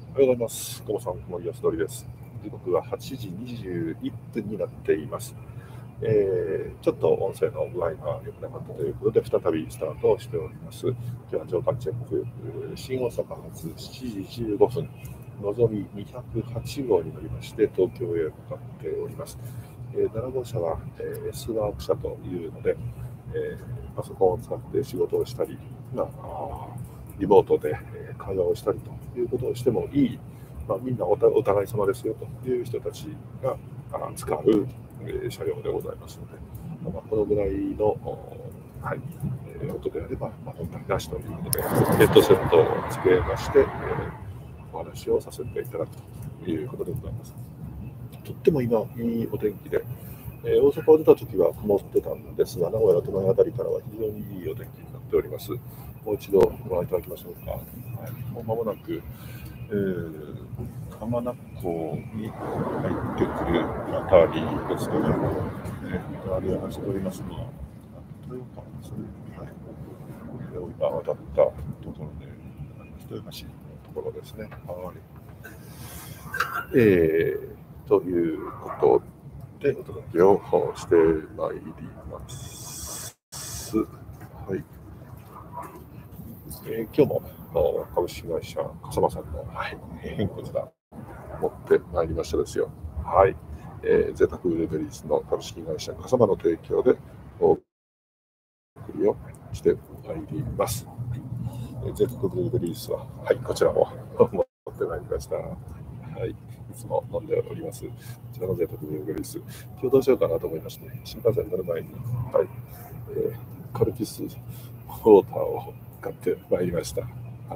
おはようございます。コモさん、小森康則です。時刻は8時21分になっています。ちょっと音声の具合が良くなかったということで、再びスタートをしております。今日は上官チェック、新大阪発7時15分、のぞみ208号に乗りまして、東京へ向かっております。7号車は、S ワーク車というので、パソコンを使って仕事をしたり、リモートで会話をしたりということをしてもいい、みんなお互い様ですよという人たちが使う車両でございますので、このぐらいの、はい、音であれば、問題なしということで、ヘッドセットをつけまして、お話をさせていただくということでございます。とっても今、いいお天気で、大阪を出たときは曇ってたんですが、名古屋の都内あたりからは非常にいいお天気になっております。もう一度ご覧いただきましょうか。はい、もう間もなく、浜名湖に入ってくるあたりですけども、あれを走っておりますのは、豊川ですね。はい。今渡ったところで、豊橋のところですね。はい。ということで、お届けをしてまいります。はい。今日も株式会社笠間さんの、こちら持ってまいりましたですよ。はい。贅沢ブルーベリーズの株式会社笠間の提供でお送りをしてまいります。贅沢ブルーベリーズは、はい、こちらも持ってまいりました。はい。いつも飲んでおります。こちらの贅沢ブルーベリーズ。今日どうしようかなと思いまして、新幹線に乗る前に、はい、カルピスウォーターを買ってまいりました。はい。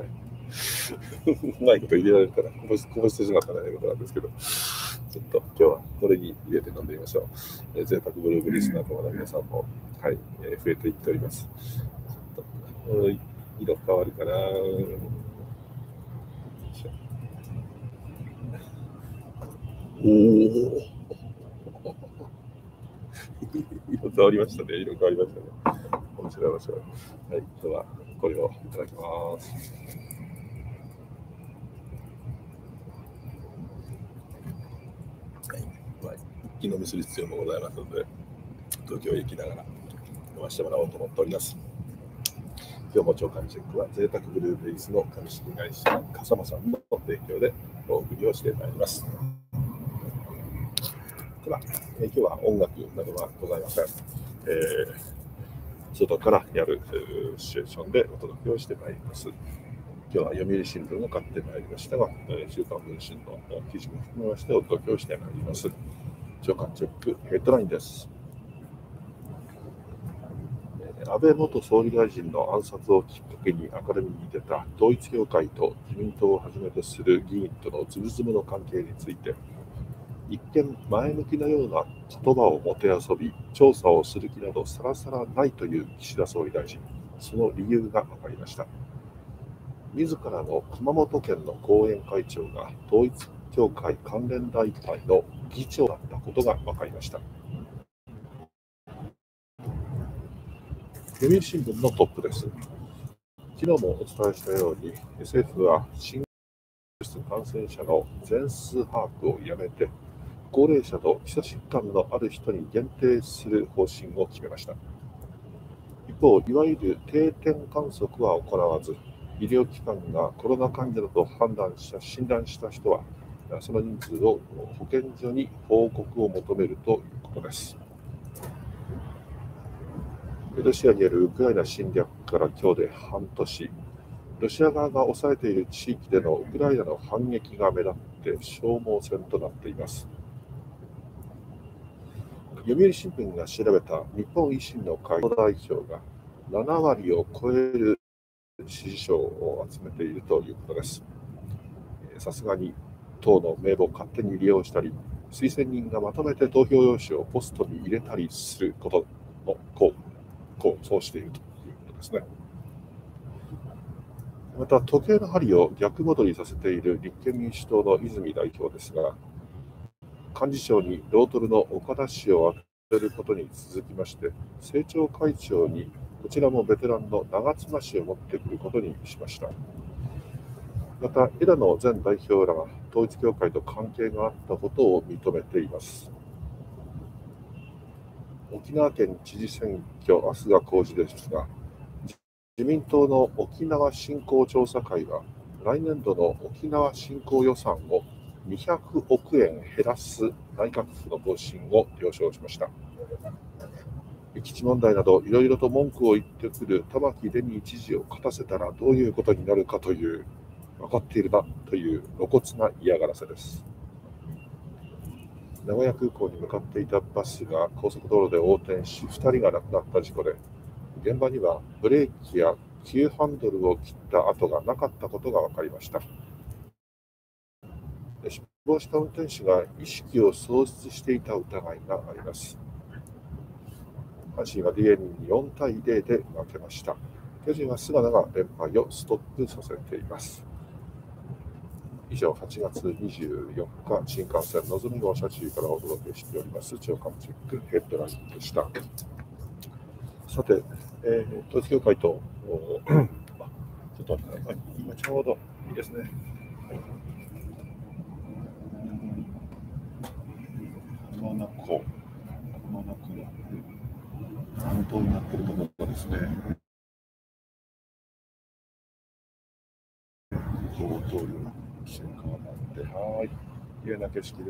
うまいこと入れられるから、こぼしてしまったらということなんですけど、ちょっと今日はこれに入れて飲んでみましょう。贅沢ブルーベリーズ仲間の皆さんも、はい、増えていっております。ちょっと色変わるかな。おお。色変わりましたね。色変わりましたね。面白い面白い。はい、ではこれをいただきます。はい、一気飲みする必要もございますので、東京へ行きながら飲ませてもらおうと思っております。今日も朝刊チェックは贅沢ブルーベリーズの株式会社笠間さんの提供でお送りをしてまいります。では、今日は音楽などはございません。外からやるシチュエーションでお届けをしてまいります。今日は読売新聞を買ってまいりましたが、週刊文春の記事も含めましてお届けをしてまいります。朝刊チェックヘッドラインです。安倍元総理大臣の暗殺をきっかけに明るみに出た統一教会と自民党をはじめとする議員とのズブズブの関係について、一見前向きなような言葉をもてあそび、調査をする気などさらさらないという岸田総理大臣、その理由が分かりました。自らの熊本県の後援会長が統一教会関連団体の議長だったことが分かりました。読売新聞のトップです。昨日もお伝えしたように、政府は新感染者の全数把握をやめて、高齢者と基礎疾患のある人に限定する方針を決めました。一方、いわゆる定点観測は行わず、医療機関がコロナ患者だと診断した人は、その人数を保健所に報告を求めるということです。ロシアによるウクライナ侵略から今日で半年、ロシア側が抑えている地域でのウクライナの反撃が目立って消耗戦となっています。読売新聞が調べた日本維新の会代表が7割を超える支持層を集めているということです。さすがに党の名簿を勝手に利用したり、推薦人がまとめて投票用紙をポストに入れたりすることのそうしているということですね。また、時計の針を逆戻りさせている立憲民主党の泉代表ですが、幹事長にロートルの岡田氏を当てることに続きまして、政調会長にこちらもベテランの長妻氏を持ってくることにしました。 また、枝野前代表らが統一教会と関係があったことを認めています。沖縄県知事選挙、明日が公示ですが、自民党の沖縄振興調査会は、来年度の沖縄振興予算を200億円減らす内閣府の方針を了承しました。基地問題などいろいろと文句を言ってくる玉城デニー知事を勝たせたらどういうことになるかという、分かっているなという露骨な嫌がらせです。名古屋空港に向かっていたバスが高速道路で横転し、2人が亡くなった事故で、現場にはブレーキや急ハンドルを切った跡がなかったことが分かりました。死亡した運転手が意識を喪失していた疑いがあります。阪神は DNA に4対0で負けました。巨人は菅野が連敗をストップさせています。以上、8月24日、新幹線のぞみ号車中からお届けしております朝刊チェックヘッドラインでした。さて、統一教会と、ちょっと待ってください。今ちょうどいいですね。浜名湖の南東になっているところですね。こう通る瞬間があって、はい、綺麗な景色です。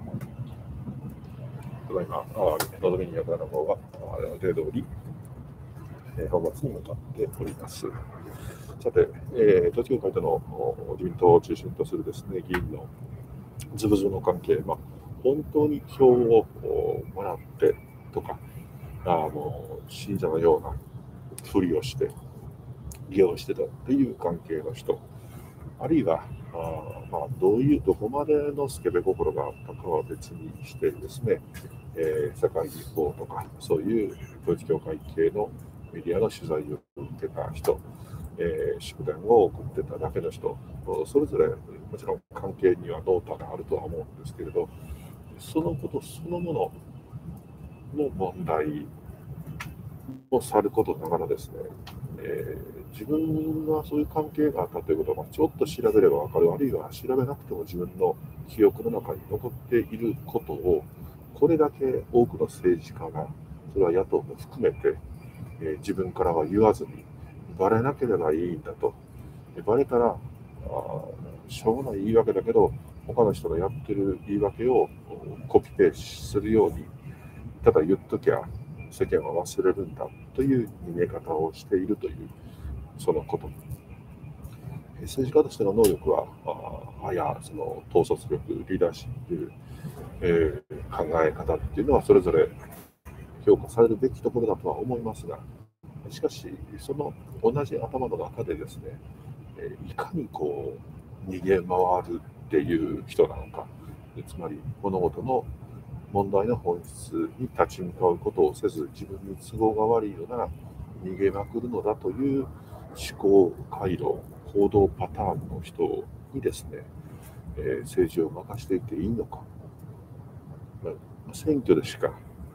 ただいま、のぞみ207号が予定通り、本町に向かっております。さて、統一教会との自民党を中心とするですね、議員のズブズブの関係、本当に票をもらってとか、もう信者のようなふりをして利用してたという関係の人、あるいはどこまでのスケベ心があったかは別にしてですね、世界日報とかそういう統一教会系のメディアの取材を受けた人、祝電を送ってただけの人、それぞれもちろん関係には濃淡があるとは思うんですけれど、そのことそのものの問題をさることながらですね、自分がそういう関係があったということは、ちょっと調べれば分かる、あるいは調べなくても自分の記憶の中に残っていることを、これだけ多くの政治家が、それは野党も含めて、自分からは言わずに、バレなければいいんだと。バレたら、しょうがない言い訳だけど、他の人がやってる言い訳をコピペするように、ただ言っときゃ世間は忘れるんだという逃げ方をしているという、そのこと。政治家としての能力は、その統率力、リーダーシップ、考え方っていうのはそれぞれ評価されるべきところだとは思いますが、しかし、その同じ頭の中でですね、いかにこう逃げ回るっていう人なのか、つまり物事の問題の本質に立ち向かうことをせず、自分に都合が悪いのなら逃げまくるのだという思考回路、行動パターンの人にですね、政治を任していていいのか。選挙でしか、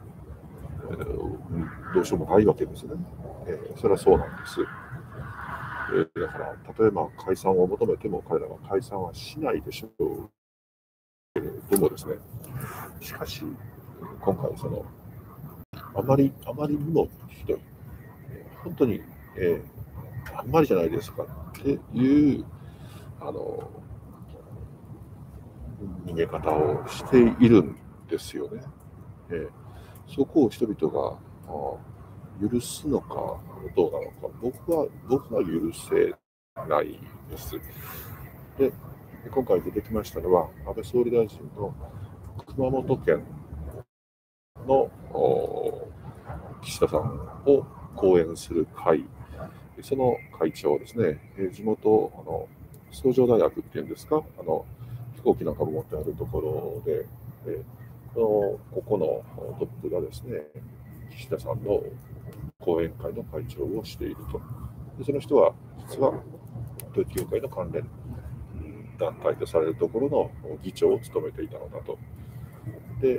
どうしようもないわけですね。それはそうなんです。だから、例えば解散を求めても彼らは解散はしないでしょうけれどもですね、しかし、今回あまりにもひどい、本当に、あんまりじゃないですかっていう逃げ方をしているんですよね。そこを人々が許すのかどうなのか、僕は許せないです。で、今回出てきましたのは、安倍総理大臣の熊本県の岸田さんを講演する会、その会長ですね、地元、崇城大学っていうんですか、飛行機なんかも持ってあるところで、ここのトップがですね、岸田さんの講演会の会長をしていると。でその人は、実は統一教会の関連団体とされるところの議長を務めていたのだと。で、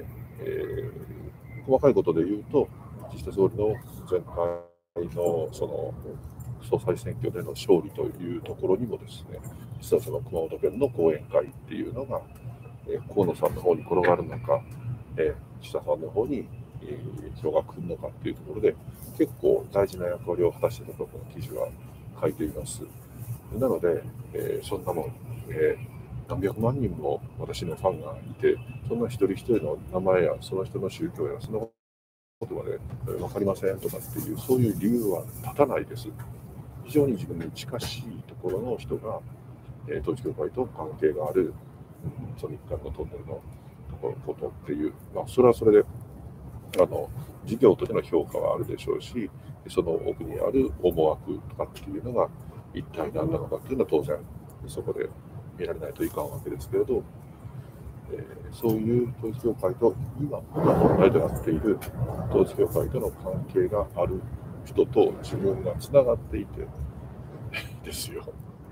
細かいことで言うと、岸田総理の全体のその総裁選挙での勝利というところにもですね、実はその熊本県の後援会っていうのが、河野さんの方に転がるのか、岸田さんの方に、票が来るのかっていうところで、結構大事な役割を果たしているところの記事は書いています。なので、そんなもん、何百万人も私のファンがいて、そんな一人一人の名前やその人の宗教やそのことまで分かりませんとかっていう、そういう理由は立たないです。非常に自分に近しいところの人が、統一教会と関係がある、その一環のトンネルのことっていう、それはそれで、事業としての評価はあるでしょうし、その奥にある思惑とかっていうのが一体何なのかっていうのは当然そこで見られないといかんわけですけれど、そういう統一教会と今問題となっている統一教会との関係がある人と自分がつながっていてですよ。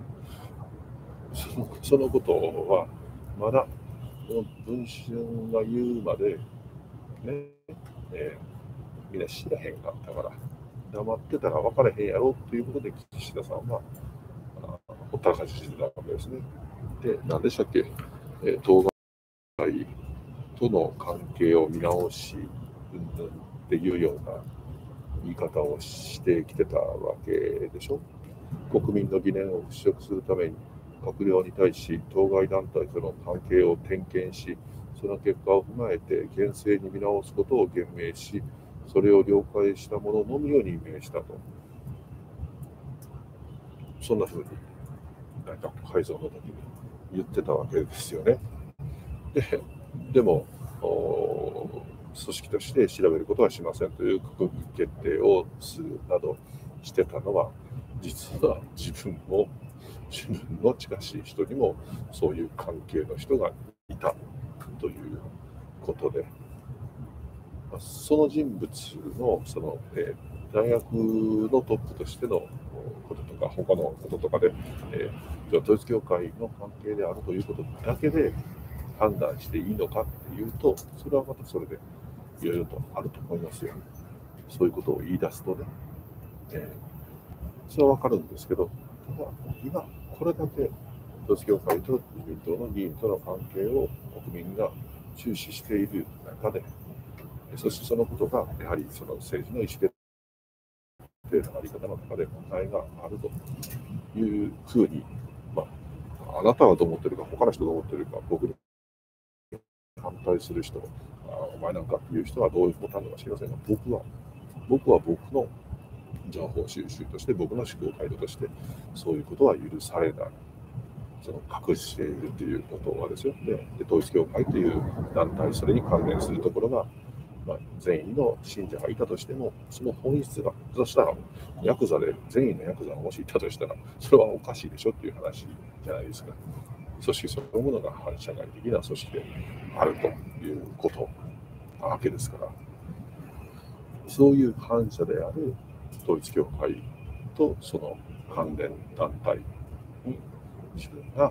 そのことはまだ文春が言うまでね、みんな知らへんかったから黙ってたら分からへんやろということで岸田さんはほったらかししてたわけですね。で、何でしたっけ、当該との関係を見直しっていうような言い方をしてきてたわけでしょ。国民の疑念を払拭するために閣僚に対し当該団体との関係を点検し、その結果を踏まえて厳正に見直すことを言明し、それを了解した者のみを任命したと。そんな風に内閣改造の時に言ってたわけですよね。でも組織として調べることはしませんという閣議決定をするなどしてたのは、実は自分の近しい人にもそういう関係の人がいたということで、その人物の大学のトップとしてのこととか他のこととかで、統一教会の関係であるということだけで判断していいのかっていうと、それはまたそれでいろいろとあると思いますよ。そういうことを言い出すとね、それはわかるんですけど、ただ今これだけ統一教会と自民党の議員との関係を国民が注視している中で、そしてそのことがやはりその政治の意思決定のあり方の中で問題があるというふうに、あなたはどう思ってるか、他の人どう思ってるか、僕に反対する人、お前なんかっていう人はどういうことなのか知りませんが、僕は僕の情報収集として、僕の思考回路として、そういうことは許されない。その隠しているということはですよ。で、統一教会という団体、それに関連するところが、善意の信者がいたとしても、その本質が、そしたら、ヤクザで善意のヤクザがもしいたとしたら、それはおかしいでしょっていう話じゃないですか。組織そのものが反社会的な組織であるということなわけですから、そういう反社である統一教会とその関連団体に自分が、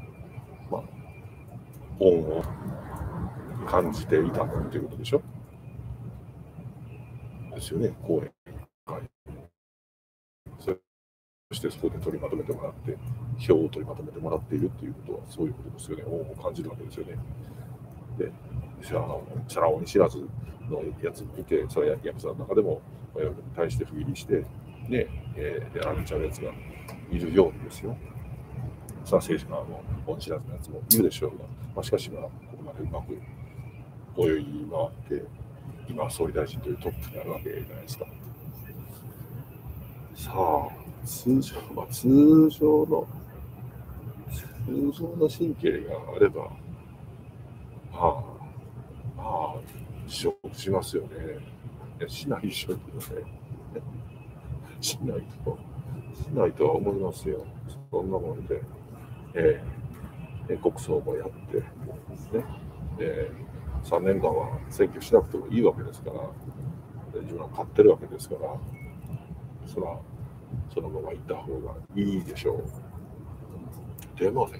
恩を感じていたということでしょ。ですよね、講演会。そしてそこで取りまとめてもらって、票を取りまとめてもらっているということは、そういうことですよね。恩を感じるわけですよね。で、チャラ男に知らずのやつ見て、それはヤクザの中でも親に対して不義理して、ね、やられちゃうやつがいるようにですよ。さあ政治家の恩知らずのやつもいるでしょうが、しかしここまでうまく泳ぎ回って、今総理大臣というトップになるわけじゃないですか。さあ、通常の神経があれば、辞職しますよね。しないでしょうけどね。しないとは思いますよ。そんなもんで、国葬もやって、ね、3年間は選挙しなくてもいいわけですから、自分は勝ってるわけですから、そのまま行った方がいいでしょう。でもね、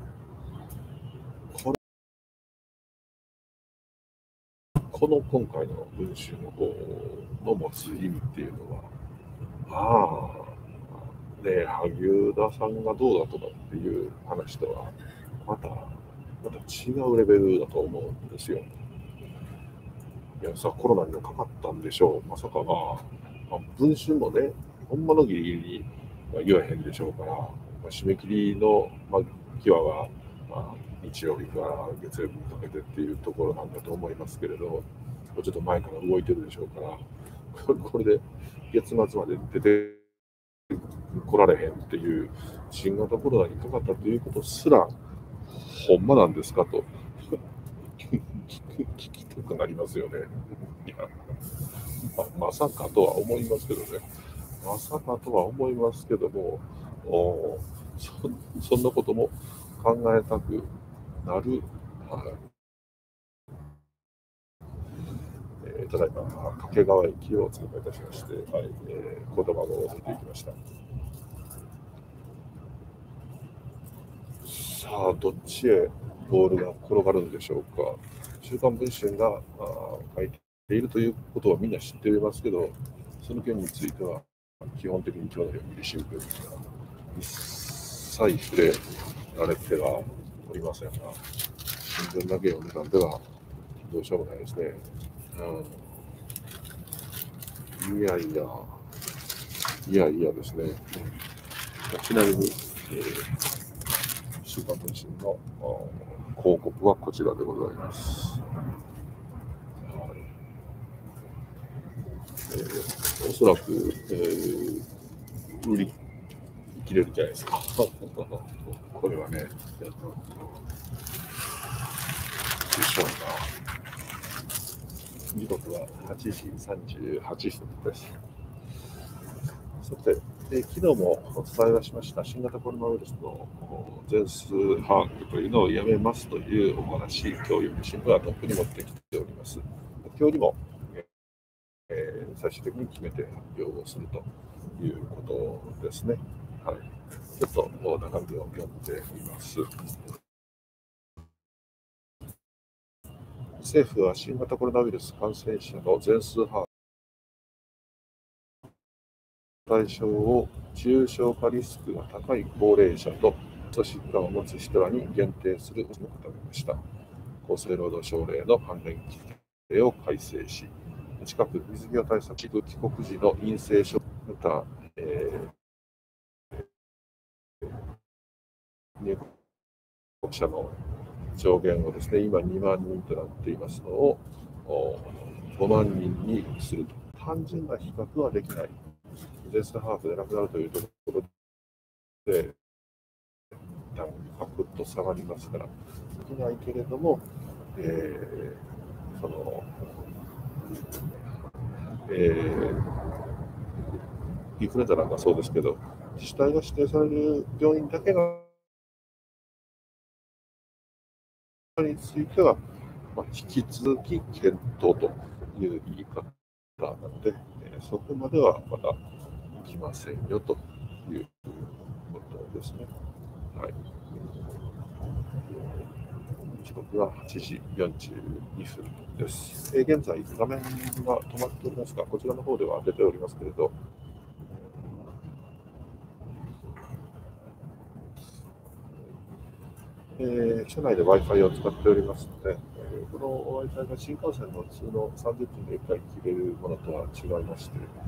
この今回の文春の持つ意味っていうのは、 ね、萩生田さんがどうだとかっていう話とは、また違うレベルだと思うんですよ。いや、コロナにもかかったんでしょう。まさか文春もね、ほんまのギリギリに言わへんでしょうから、締め切りの、際が、日曜日から月曜日にかけてっていうところなんだと思いますけれど、もうちょっと前から動いてるでしょうから、これで月末まで出て来られへんっていう、新型コロナにかかったということすら、ほんまなんですかと聞きたくなりますよね。いや、まさかとは思いますけどね。まさかとは思いますけども、そんなことも考えたくなる、ただいま掛川駅を通過いたしまして、言葉を出ていきました。さあ、どっちへボールが転がるんでしょうか。週刊文春が書いているということはみんな知っていますけど、その件については基本的に今日のように新聞が一切触れられてはおりませんが、新聞だけ読んでたんではどうしようもないですね。いやですね。ちなみに、週刊文春の広告はこちらでございます。おそらく、売り切れるじゃないですか。これはね、でしょうか。時刻は8時38分です。さて、昨日もお伝えはしました新型コロナウイルスの全数把握というのをやめますというお話、今日読売新聞はトップに持ってきております。今日にも、最終的に決めて発表をするということですね。はい、ちょっと中身を読んでみます。政府は新型コロナウイルス感染者の全数把握対象を重症化リスクが高い高齢者と基礎疾患を持つ人らに限定することを固めました。厚生労働省令の関連規定を改正し、近く水際対策、帰国時の陰性証また、入国者の上限をですね、今2万人となっていますのを5万人にすると。単純な比較はできない。全数把握でなくなるというところで、ガクッと下がりますから、できないけれども、その、インフルエンザなんかそうですけど、自治体が指定される病院だけがについては、引き続き検討という言い方なので、そこまではまだ来ませんよということですね。はい。時刻は8時42分です。現在、画面が止まっておりますが、こちらの方では出ておりますけれど、車内で Wi-Fi を使っておりますので、この Wi-Fi が新幹線の普通の30分で1回切れるものとは違いまして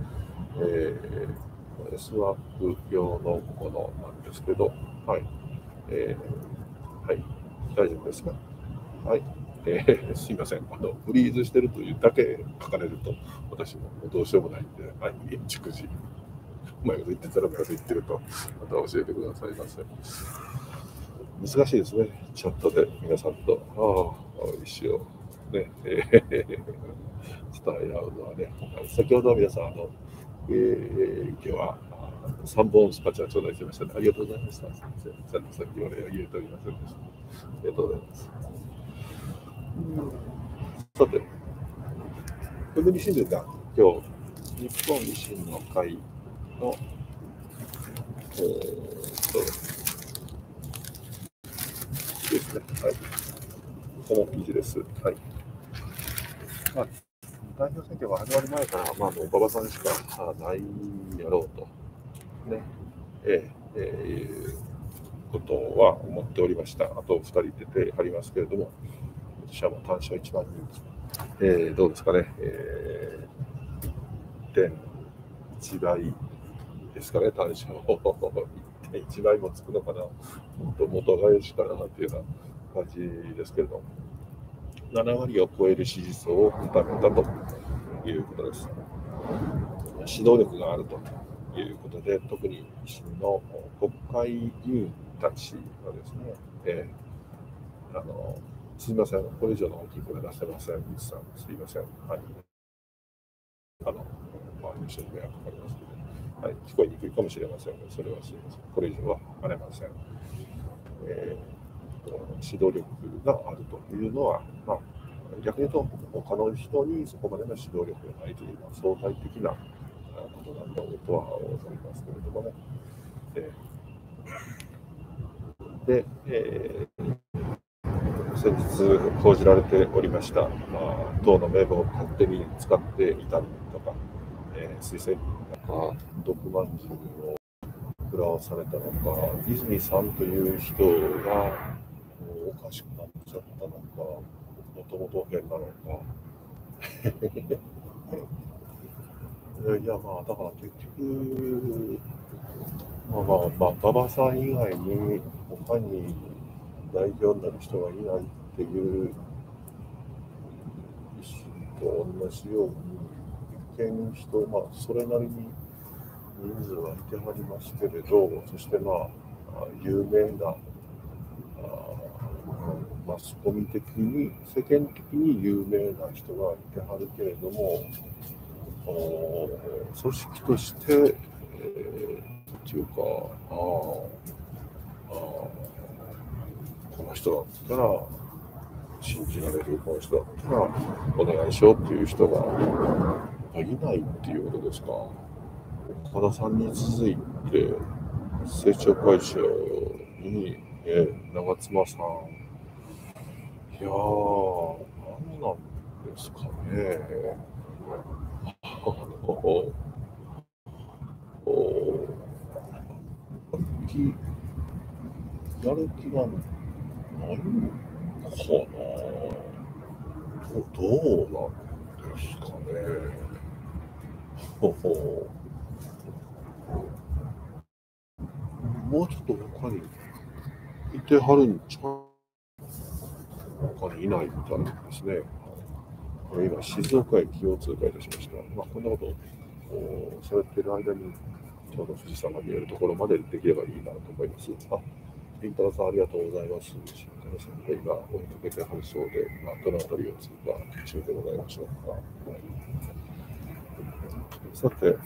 、S ワープ用のものなんですけど、はい、はい、大丈夫ですか？はい、すいません、フリーズしてるというだけ書かれると、私もどうしようもないんで、はい、逐次、うまいこと言ってたらうまいこと言ってると、また教えてくださいませ。難しいですね、チャットで皆さんと意思をね、伝え合うのはね。先ほど皆さん、今日は3本スパチャ頂戴しましたね。ありがとうございました。すみません。ちゃんとさっきお礼を言えておりませんでした。ありがとうございます。さて、読売新聞が今日、日本維新の会の、ですね。はい。この記事です。はい。代表選挙が始まる前から、もう馬場さんしかないやろうと。ね。 いうことは思っておりました。あと2人出てありますけれども、私はもう単勝1番人気、どうですかね、1.1 倍ですかね、単勝1.1 倍もつくのかな、元返しかなというような感じですけれども、7割を超える支持層を固めたということです。指導力があるということで、特に維新の国会議員たちはですね、すみません、これ以上の大きい声出せません、水さん、すみません。はい。優勝に迷惑かかりますので、はい、聞こえにくいかもしれませんが、それはすみません。これ以上はあれません。指導力があるというのは、逆に言うと、他の人にそこまでの指導力がないという、相対的なことなんだろうとは思いますけれどもね。先日報じられておりました、党の名簿を勝手に使っていたりとか、推薦人が毒まんじゅうを食らわされたのか、泉さんという人がおかしくなっちゃったのか、もともと変なのか。いや、だから結局、馬場さん以外に他に代表になる人がいないっていう意思と同じように、立憲民主党、それなりに人数はいてはりますけれど、そして有名な、マスコミ的に、世間的に有名な人がいてはるけれども、組織として、っていうか、この人だったら信じられる、この人だったらお願いしようっていう人がいないっていうことですか。岡田さんに続いて政調会長に、長妻さん、いやー、何なんですかね。やる気がないのかな。どうなんですかね。もうちょっと他にいてはるんちゃう。他にいないみたいですね。今、静岡駅を通過いたしました。こんなことを喋っている間に、ちょうど富士山が見えるところまでできればいいなと思います。りんたろーさん、ありがとうございます。新太郎さんが今、追いかけてはるそうで、どのあたりを通過中でございましょうか。はい、さて、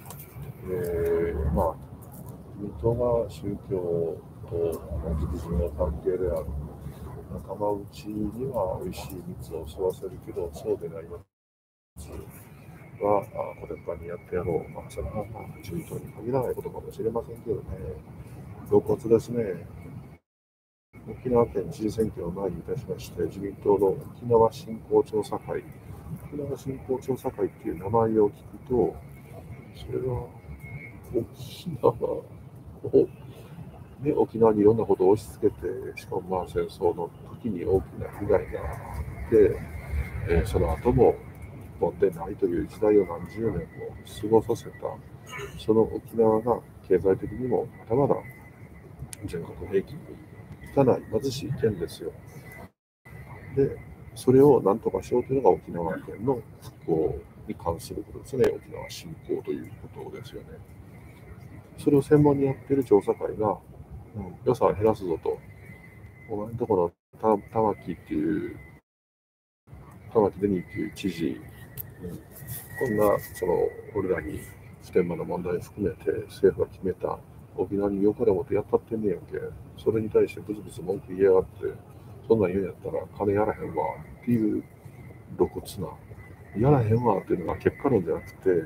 自民党が宗教と自分の関係である仲間内には美味しい蜜を吸わせるけど、そうでないやつはこれからにやってやろう。それは自民党に限らないことかもしれませんけどね。露骨ですね。沖縄県知事選挙を前にいたしまして、自民党の沖縄振興調査会、沖縄振興調査会っていう名前を聞くと、それは沖縄を、沖縄にいろんなことを押し付けて、しかも戦争の時に大きな被害があって、その後も日本でないという時代を何十年も過ごさせた、その沖縄が経済的にもまだまだ全国平均にいかない貧しい県ですよ。で、それを何とかしようというのが沖縄県の復興に関することですね。沖縄振興ということですよね。それを専門にやっている調査会が、予算を減らすぞと、お前のところ玉城っていう、玉城デニーっていう知事、こんな俺らに普天間の問題を含めて政府が決めた沖縄によかれもとやったってんねやんけ。それに対してブツブツ文句言いやがって、そんなん言うんやったら金やらへんわっていう露骨な、やらへんわっていうのが結果論じゃなくて、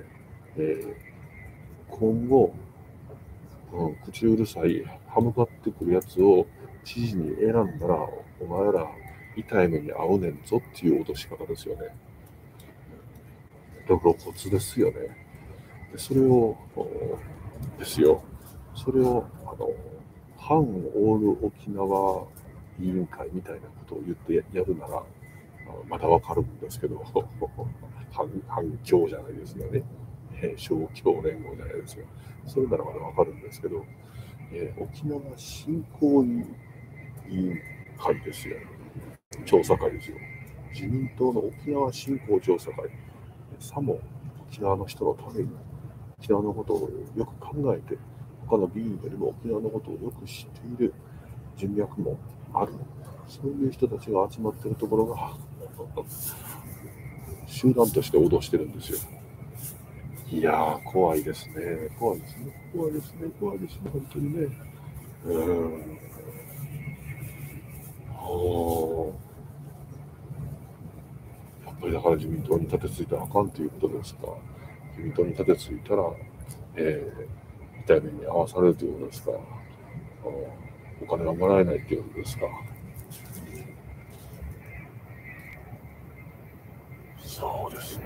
今後、口うるさい、歯向かってくるやつを知事に選んだら、お前ら痛い目に遭うねんぞっていう脅し方ですよね。露骨ですよね。でそれをですよ、 それを反オール沖縄委員会みたいなことを言ってやるなら、まだわかるんですけど、反共じゃないですよね。勝共連合じゃないですよ。それならまだわかるんですけど、沖縄振興委員会ですよ。調査会ですよ。自民党の沖縄振興調査会。さも沖縄の人のために、沖縄のことをよく考えて、他の議員よりも沖縄のことをよく知っている人脈もある。そういう人たちが集まっているところが、集団として脅してるんですよ。いやー、怖いですね。怖いですね。怖いですね。怖いですね。本当にね。やっぱりだから自民党に立てついたらあかんということですか。自民党に立てついたら、痛い目に遭わされるということですか。お金がもらえないということですか。そうですね。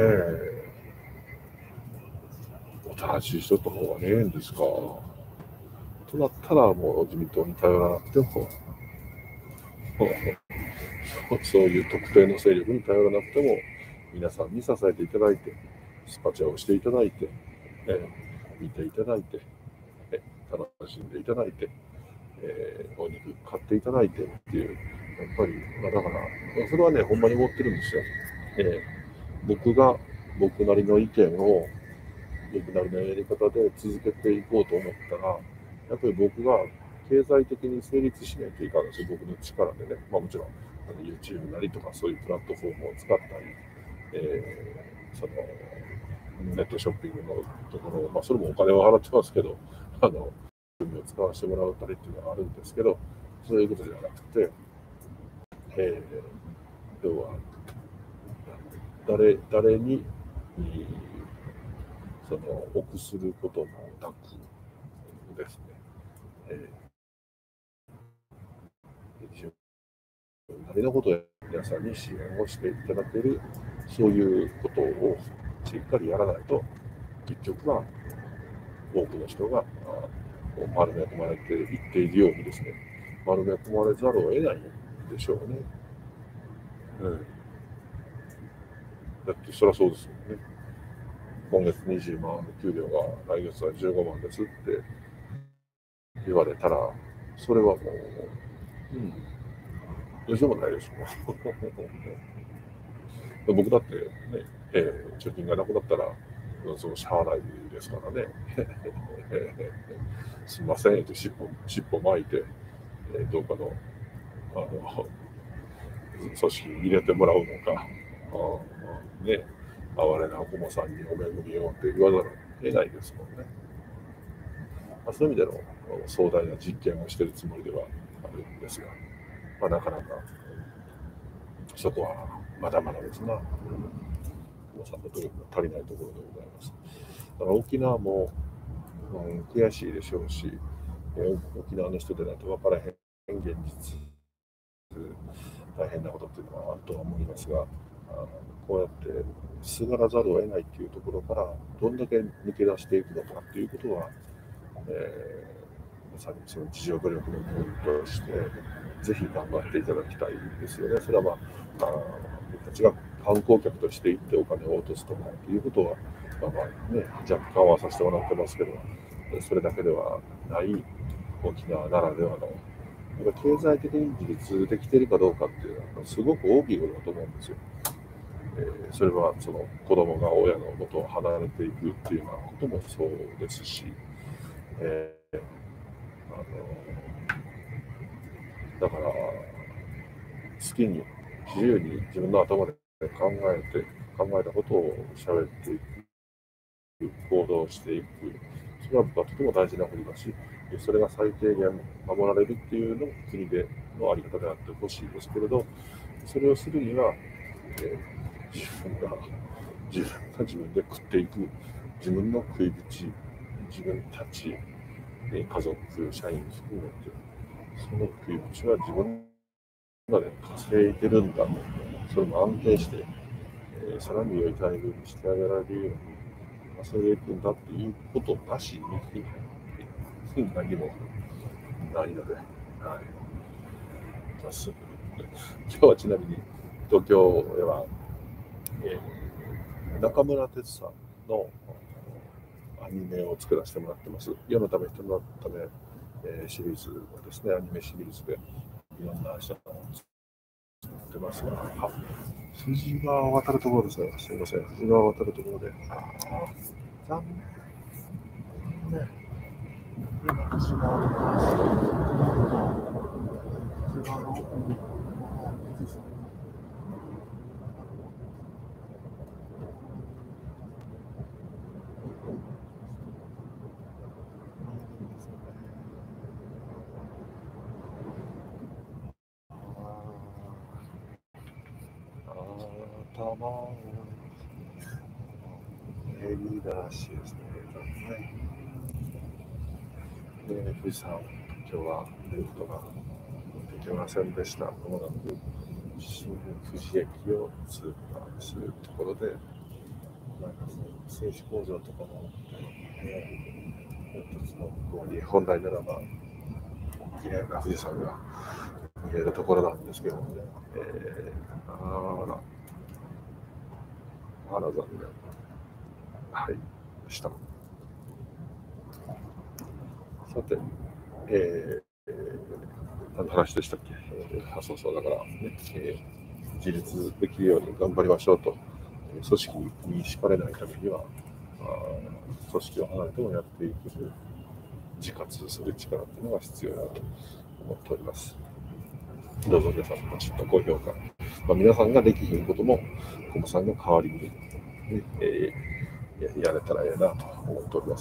おとなしい人の方がねえんですか。となったらもう自民党に頼らなくても、そういう特定の勢力に頼らなくても、皆さんに支えていただいて、スパチャをしていただいて、見ていただいて、楽しんでいただいて、お肉買っていただいてっていう、やっぱり、だから、それはね、ほんまに思ってるんですよ。僕が僕なりの意見を、僕なりのやり方で続けていこうと思ったら、やっぱり僕が経済的に成立しないといかんですよ、僕の力でね。もちろん、YouTube なりとかそういうプラットフォームを使ったり、そのネットショッピングのところ、それもお金を払ってますけど、を使わせてもらうたりっていうのがあるんですけど、そういうことじゃなくて、要は誰に臆することもなくですね、自分なりのことを皆さんに支援をしていただける、そういうことをしっかりやらないと、結局は多くの人が丸め込まれていっているようにですね、丸め込まれざるを得ないでしょうね。だってそりゃそうですよね。今月20万の給料が来月は15万ですって言われたら、それはもう、どうしようもないでしょう。僕だってね、貯金がなくなったら、そのしゃあないですからね。すみませんって尻尾巻いて、どうかの、組織に入れてもらうのか、ね、哀れなお子さんにお恵みをって言わざるを得ないですもんね。そういう意味での壮大な実験をしているつもりではあるんですが、なかなかそこはまだまだですな。皆さんの努力が足りないところでございます。だから沖縄も、悔しいでしょうし、沖縄の人でないと分からへん現実、大変なことっていうのはあるとは思いますが、こうやってすがらざるを得ないっていうところからどんだけ抜け出していくのかっていうことは、まさにその自助努力のポイントとして、ぜひ頑張っていただきたいですよね。それは僕たちが観光客として行ってお金を落とすとかっていうことは、若干はさせてもらってますけど、それだけではない沖縄ならではの、経済的に自立できているかどうかっていうのは、すごく大きいことだと思うんですよ。それはその子供が親の元を離れていくっていうようなこともそうですし、だから好きに自由に自分の頭で考えたことを喋っていく、行動していく、それは僕はとても大事なことだし、それが最低限守られるっていうのも国でのあり方であってほしいですけれど、それをするには、自分が自分で食っていく、自分の食い口、自分たち、家族、社員含めて、その食い口は自分がね、稼いでるんだと、それも安定して、さらに良い待遇にしてあげられるように、稼いでいくんだっていうことなしに、 何もないので、はい、今日はちなみに東京では、中村哲さんのアニメを作らせてもらってます。世のため人のため、シリーズをですね、アニメシリーズでいろんな人を作ってますが、藤川渡るところですね。すみません。藤川渡るところで。残念。今、藤川の頭を練り出しですね。富士山、今日はルートができませんでした。まもなく新富士駅を通過するところで、製紙工場とかも、一つの向こうに本来ならば綺麗な富士山が見えるところなんですけどもね、あら残念。はい、した。さて、何の話でしたっけ？そうだから、ね、自立できるように頑張りましょうと。組織に敷かれないためには、組織を離れてもやっていく自活する力っていうのが必要だと思っております。どうぞ皆さんのちょっと高評価、皆さんができひんこともコモさんの代わりに、やれたらええなと思っております。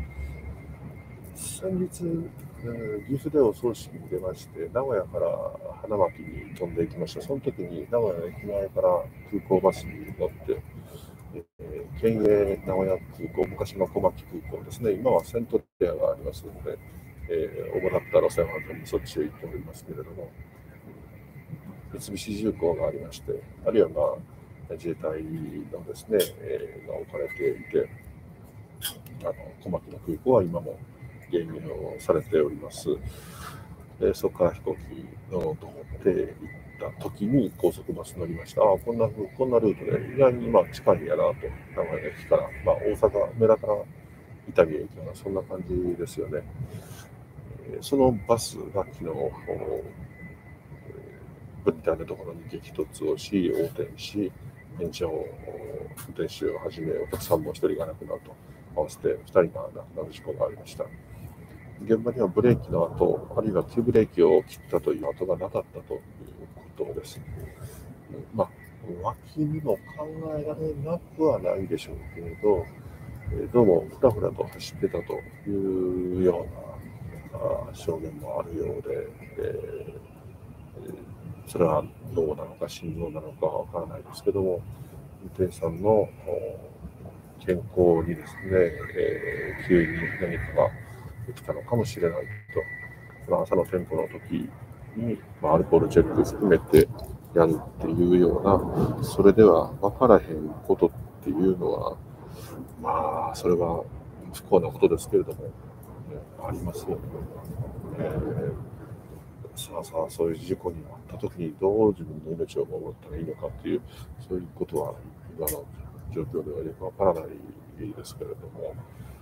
先日、岐阜でお葬式に出まして、名古屋から花巻に飛んでいきました。その時に名古屋駅前から空港バスに乗って、県営名古屋空港、昔の小牧空港ですね、今はセントレアがありますので、主だった路線は全部そっちへ行っておりますけれども、三菱重工がありまして、あるいは、自衛隊のですね、が置かれていて、小牧の空港は今も営業をされております。そこから飛行機乗ろうと思って行った時に高速バス乗りました。こんなルートで意外に近いんやなと、名古屋駅から、大阪、梅田から伊丹駅はそんな感じですよね。そのバスが昨日、ブリターのところに激突をし、横転し、運転手をはじめお客さんも1人が亡くなると、合わせて2人が亡くなる事故がありました。現場にはブレーキの跡、あるいは急ブレーキを切ったという跡がなかったということです。脇にも考えられなくはないでしょうけれど、どうもふらふらと走ってたというような証言もあるようで、それは脳なのか心臓なのかわからないですけども、運転手さんの健康にですね、急に何かが起きたのかもしれないと、朝の点呼の時に、アルコールチェック含めてやるっていうような、それでは分からへんことっていうのは、それは不幸なことですけれども、ありますよね。そういう事故に遭った時にどう自分の命を守ったらいいのかっていう、そういうことは今の状況ではよくわからないですけれども、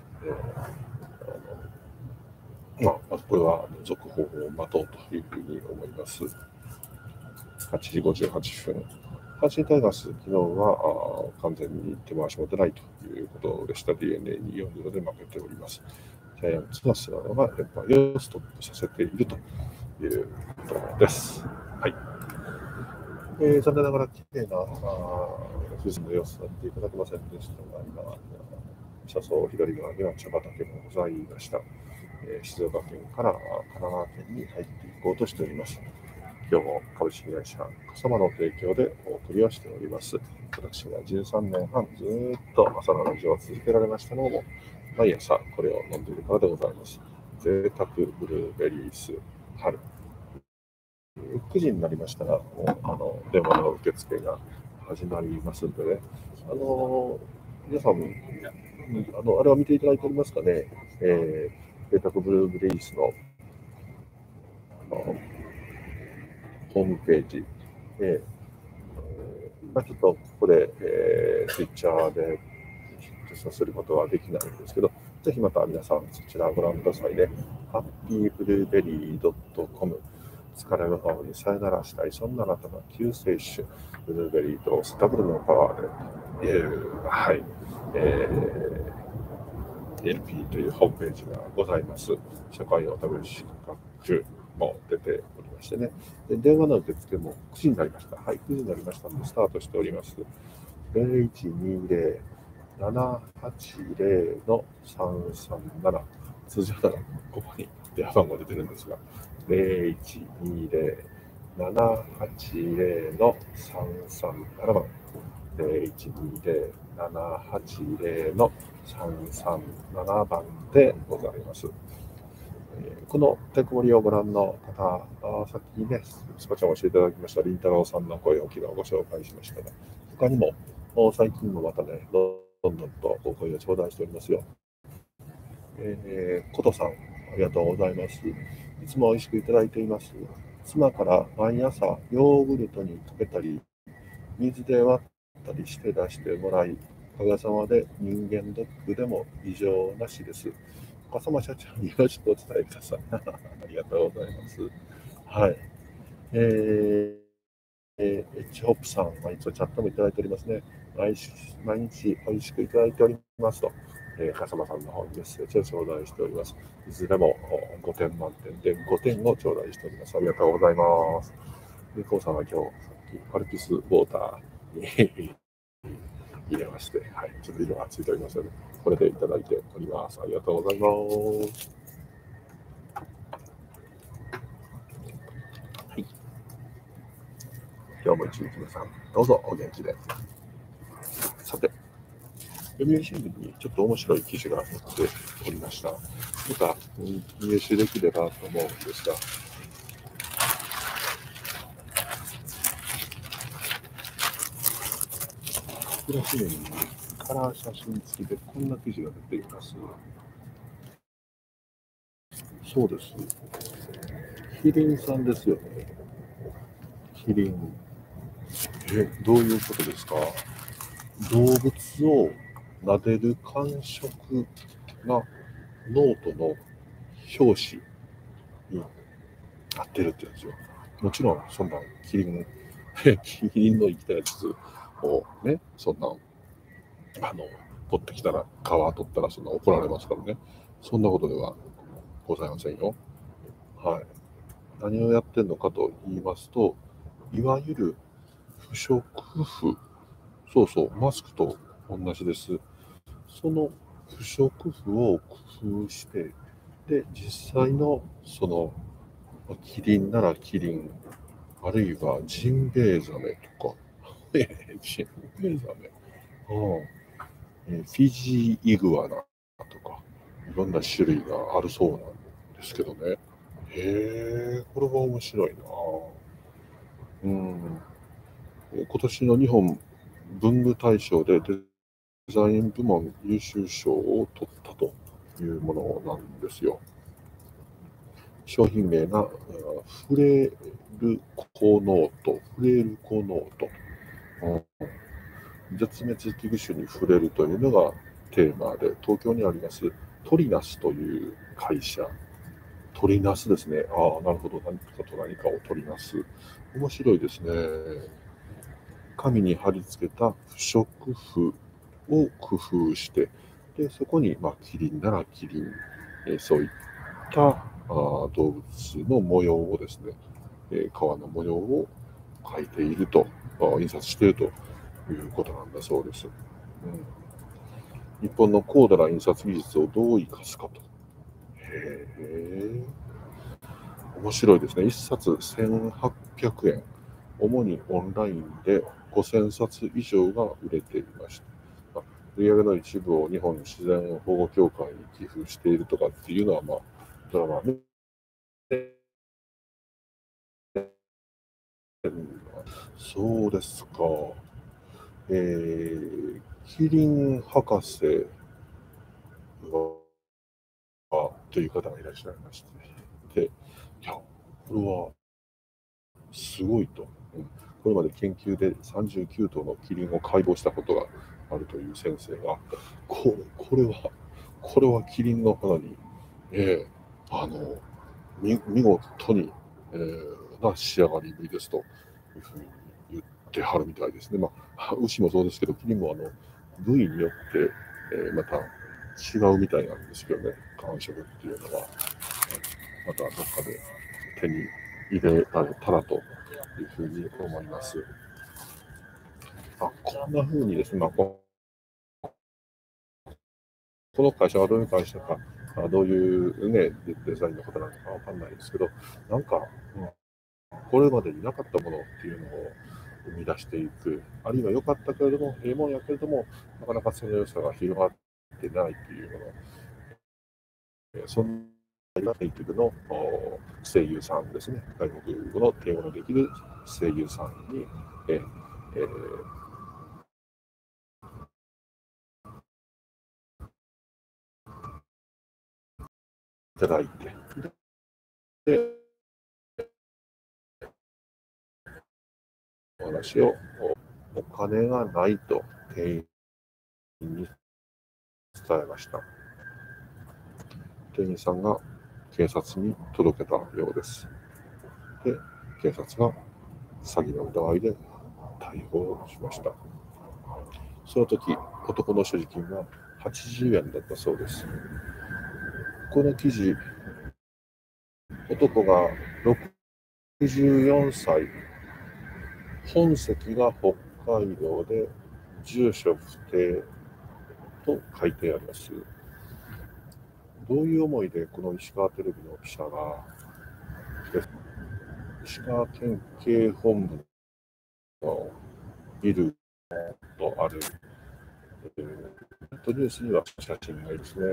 これは続報を待とうというふうに思います。8時58分。阪神タイガース、昨日は完全に手回し持てないということでした。DNA に4-0で負けております。ジャイアンツは菅野が連敗をストップさせているということです。はい。残念ながら綺麗な富士の様子は見ていただけませんでしたが、今、車窓左側には茶畑もございました。静岡県から神奈川県に入っていこうとしております。今日も株式会社笠間の提供でお送りをしております。私は13年半ずっと朝のラジオを続けられましたのも、毎朝これを飲んでいるからでございます。贅沢ブルーベリース春。9時になりましたら、電話の受付が始まりますのでね、皆さん、あれは見ていただいておりますかね。 ペータクブルーブレイスのホームページ、ちょっとここで、Twitter で出社することはできないんですけど、ぜひまた皆さんそちらをご覧くださいね。happyblueberry.com 疲れの顔にさよならしたい、そんなあなたの救世主、ブルーベリーとダブルのパワーで、はい、LP というホームページがございます。社会を食べる資格も出ておりましてね。で電話の受付も9時になりました。はい、9時になりましたので、スタートしております。0120-780-337。通常ならここに電話番号出てるんですが、0120-780-337番。0120-780-337番でございます。このテクモリをご覧の方、さっきね、少し教えていただきましたりんたろうさんの声を昨日ご紹介しましたが、他にも最近もまたね、どんどんとお声を頂戴しておりますよ。ことさん、ありがとうございます。いつも美味しくいただいています。妻から毎朝ヨーグルトにかけたり、水で割ったりして出してもらい、おかげさまで人間ドックでも異常なしです。笠間社長によろしくお伝えください。ありがとうございます。はい。エッジホップさんはいつもチャットもいただいておりますね。毎日美味しくいただいておりますと、笠間さんの方にメッセージを頂戴しております。いずれも5点満点で5点を頂戴しております。ありがとうございます。で、コウさんは今日、さっきパルピスウォーターに入れまして、はい、ちょっと色がついておりますので、これでいただいております。ありがとうございます。はい。今日も一日皆さん、どうぞお元気で。さて、読売新聞にちょっと面白い記事が載っておりました。また、入手できればと思うんですが、プラス面にカラー写真付きでこんな記事が出ています。そうです。キリンさんですよね。キリン。どういうことですか？動物を撫でる感触がノートの表紙になってるって言うんですよ。もちろん、そんなキリン、キリンの生きたやつをね、そんな、取ってきたら、皮取ったらそんな怒られますからね。そんなことではございませんよ。はい。何をやってんのかと言いますと、いわゆる不織布、そうそう、マスクと同じです。その不織布を工夫して、で、実際のそのキリンならキリン、あるいはジンベエザメとか、ジンベエザメ、フィジーイグアナとか、いろんな種類があるそうなんですけどね。へえ、これは面白いな。うん、今年の日本文具大賞でデザイン部門優秀賞を取ったというものなんですよ。商品名がフレルコノート、フレルコノート。絶滅危惧種に触れるというのがテーマで、東京にありますトリナスという会社。トリナスですね。ああ、なるほど。何かと何かをトリナス。面白いですね。紙に貼り付けた不織布を工夫して、でそこに、キリンならキリン、そういった動物の模様をですね、皮の模様を描いていると、印刷しているということなんだそうです。日本の高度な印刷技術をどう生かすかと。へえ、面白いですね。1冊1800円。主にオンラインで5000冊以上が売れていました。売上の一部を日本自然保護協会に寄付しているとかっていうのは、ドラマね。そうですか。キリン博士は、 という方がいらっしゃいまして、で、いや、これはすごいと。これまで研究で39頭のキリンを解剖したことがあるという先生が、これはキリンのかなり、えーあの、見事に、な仕上がりですというふうに言ってはるみたいですね。まあ、牛もそうですけど、キリンも部位によって、また違うみたいなんですけどね、感触っていうのは、またどっかで手に入れられたらというふうに思います。こんなふうにですね、この会社はどういう会社か、どういうね、デザインの方なのかわかんないですけど、なんか、これまでになかったものっていうのを生み出していく、あるいは良かったけれども、もんやけれども、なかなかその良さが広がってないっていうもの、そんなネイティブの声優さんですね、外国語の英語のできる声優さんに、ええーいただいて、で、お話を、お金がないと店員に伝えました。店員さんが警察に届けたようです。で、警察が詐欺の疑いで逮捕しました。その時、男の所持金は80円だったそうです。この記事、男が64歳、本籍が北海道で、住所不定と書いてあります。どういう思いでこの石川テレビの記者が、石川県警本部のビルとある、ネットニュースには写真がいいですね。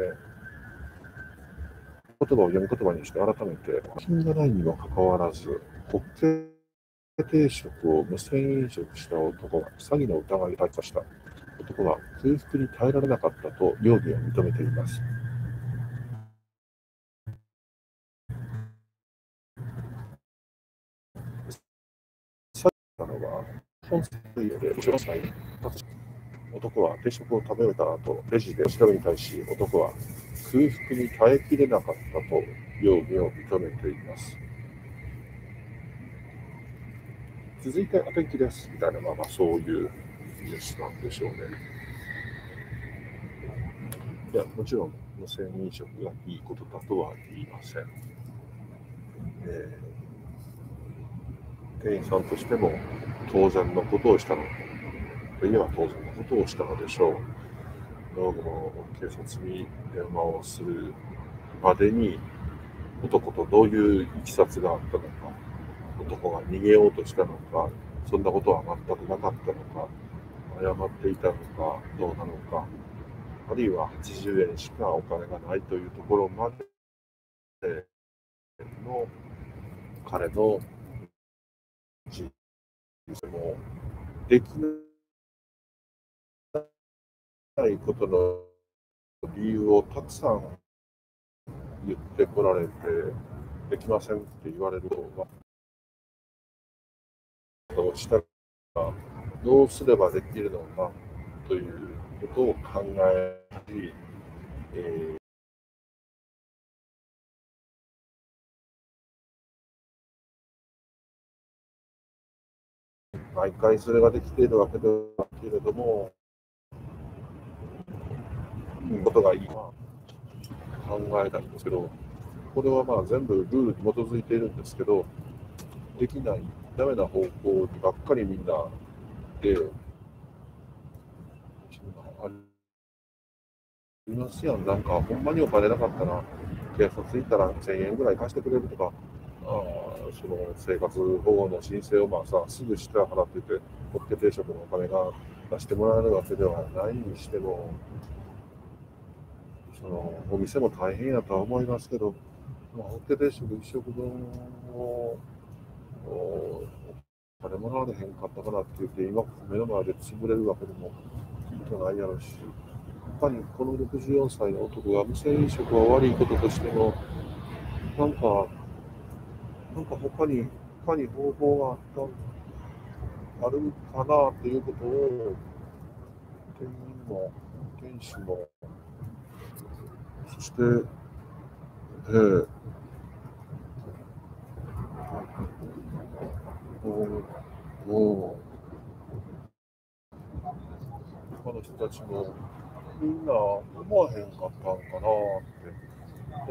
言葉を読み言葉にして改めて、金がないにもかかわらず、ホッケ定食を無銭飲食した男が詐欺の疑いで逮捕した。男は空腹に耐えられなかったと容疑を認めています。詐欺なのは、本水泳で後ろ歳男は定食を食べ終えた後、レジで調べに対し、男は空腹に耐えきれなかったと容疑を認めています。続いてお天気です。みたいな、そういうニュースなんでしょうね。いや、もちろん、無銭飲食がいいことだとは言いません。店員さんとしても当然のことをしたのといえば当然のことをしたのでしょう。どうも警察に電話をするまでに男とどういういきさつがあったのか、男が逃げようとしたのか、そんなことは全くなかったのか、謝っていたのかどうなのか、あるいは80円しかお金がないというところまでの彼の人生もできないことの理由をたくさん言ってこられて、できませんって言われると、どうしたら、どうすればできるのかということを考えたり、え毎回それができているわけではないけれども、ことがいいな考えたんですけど、これは全部ルールに基づいているんですけど、できない、ダメな方向にばっかりみんなで、ありますやん、なんか、ほんまにお金なかったら、警察行ったら1000円ぐらい貸してくれるとか、その生活保護の申請をすぐして払ってて、ホッケ定食のお金が出してもらえるわけではないにしても、そのお店も大変やとは思いますけど、ホッケ定食1食分をお金もらわれへんかったからって言って、今目の前で潰れるわけでもいいとないやろし、 他にこの64歳の男が無銭飲食は悪いこととしても、なんか他に方法があるかなということを、店員も店主も、そして、もう他の人たちもみんな思わへんかったんかなって、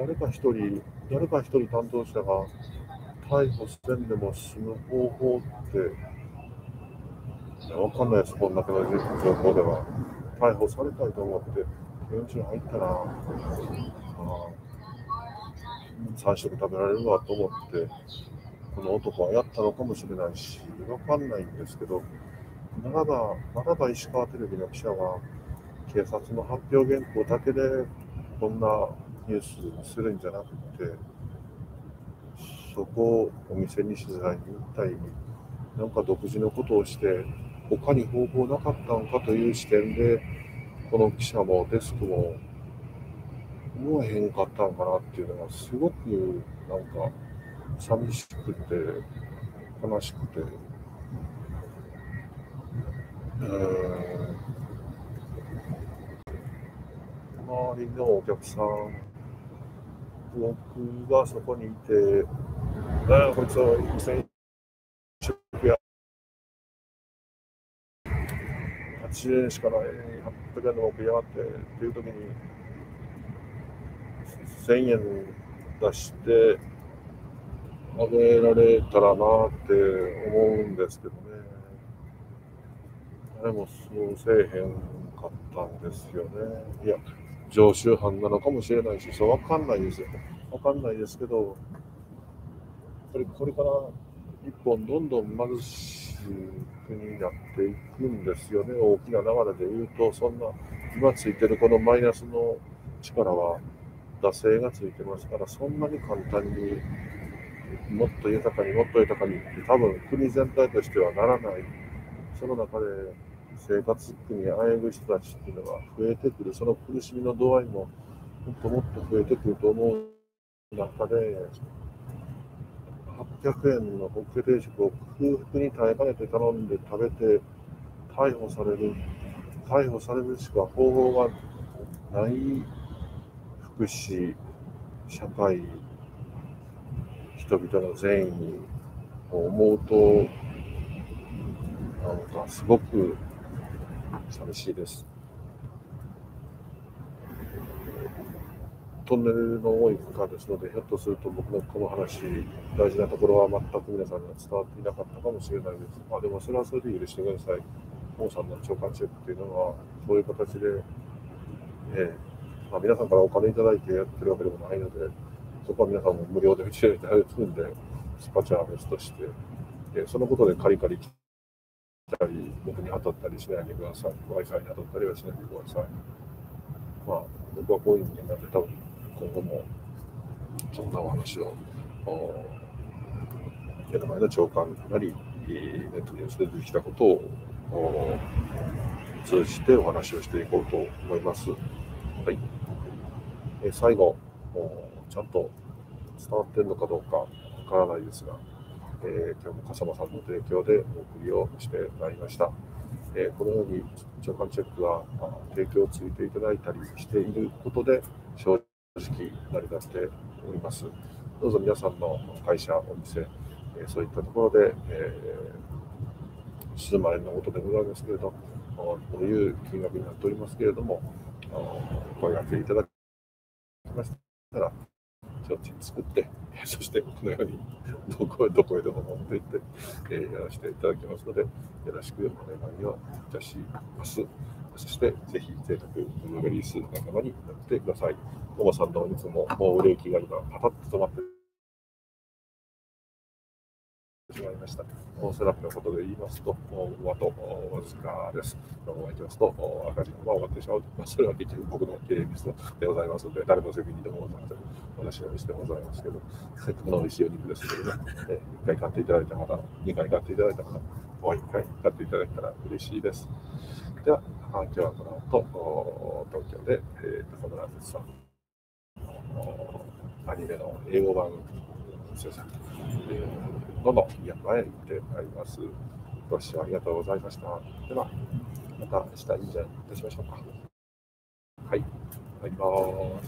誰か一人担当者が逮捕せんでも済む方法って、わかんないです、こんだけの情報では。逮捕されたいと思って、現地に入ったら、3食食べられるわと思って、この男はやったのかもしれないし、わかんないんですけど、ならば石川テレビの記者は、警察の発表原稿だけでこんなニュースにするんじゃなくて、そこをお店に取材に行ったり、なんか独自のことをして、他に方法なかったのかという視点で、この記者もデスクも思えへんかったのかなっていうのがすごくなんか寂しくて悲しくて、周りのお客さん、僕がそこにいて、こいつは2000食や80円しかない、800円の僕やがってっていう時に1000円出してあげられたらなって思うんですけどね。誰もそうせえへんかったんですよね。いや、常習犯なのかもしれないし、そうわかんないですよ。わかんないですけど、これから日本どんどん貧しい国になっていくんですよね。大きな流れで言うと、そんな今ついてるこのマイナスの力は惰性がついてますから、そんなに簡単にもっと豊かにって多分国全体としてはならない。その中で生活苦にあえぐ人たちっていうのが増えてくる。その苦しみの度合いももっと増えてくると思う中で、800円のホッケ定食を空腹に耐えかねて頼んで食べて逮捕されるしか方法がない福祉、社会、人々の善意を思うと、なんかすごく寂しいです。トンネルの多い区間ですので、ひょっとすると僕のこの話、大事なところは全く皆さんには伝わっていなかったかもしれないです。でもそれはそれで許してください。王さんの長官チェックっていうのは、そういう形で、皆さんからお金いただいてやってるわけでもないので、そこは皆さんも無料で打ち入れてやるんで、スパチャは別として、そのことでカリカリ来たり、僕に当たったりしないでください。Wi-Fi に当たったりはしないでください。僕はこういう人間なんで、多分今後もそんなお話を、目の前の長官なり、ネットニュースで出てきたことを通じてお話をしていこうと思います。はい。最後、ちゃんと伝わっているのかどうかわからないですが、今日も笠間さんの提供でお送りをしてまいりました。このように長官チェックは提供をついていただいたりしていることで正直成り立っております。どうぞ皆さんの会社、お店、そういったところで、数万円のことでございますけれど、こういう金額になっておりますけれども、声掛けいただきましたら、ちょっと作って、そしてこのようにどこへでも持っていって、やらせていただきますので、よろしくお願いをいたします。そして、ぜひ贅沢ブルーベリース仲間になってください。ももさんのお肉ももう売れ行きが今、パタッと止まってしまいました。音声ラップのことで言いますと、あとわずかです。このままいきますと、赤字が終わってしまう。それは結局僕の経営ミスでございますので、誰の責任でもございません。私のミスでございますけど、せっかくの美味しいお肉ですのでね、1回買っていただいた方、2回買っていただいた方、もう1回買っていただけたら嬉しいです。では、今日はこの後、東京で、中村哲さんアニメの英語版制作の現場へ行ってまいります。ご視聴ありがとうございました。では、また明日いいじゃんいたしましょうか。はい、入ります。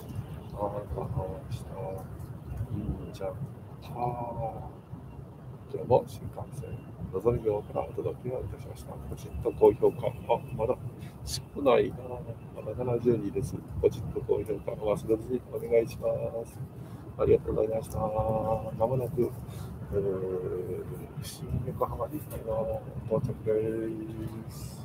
明日いいじゃん。今日も新幹線、のぞみ号からお届けをいたしました。ポチッと高評価。まだ少ないな。まだ70人です。ポチッと高評価忘れずにお願いします。ありがとうございました。まもなく、新横浜に到着です。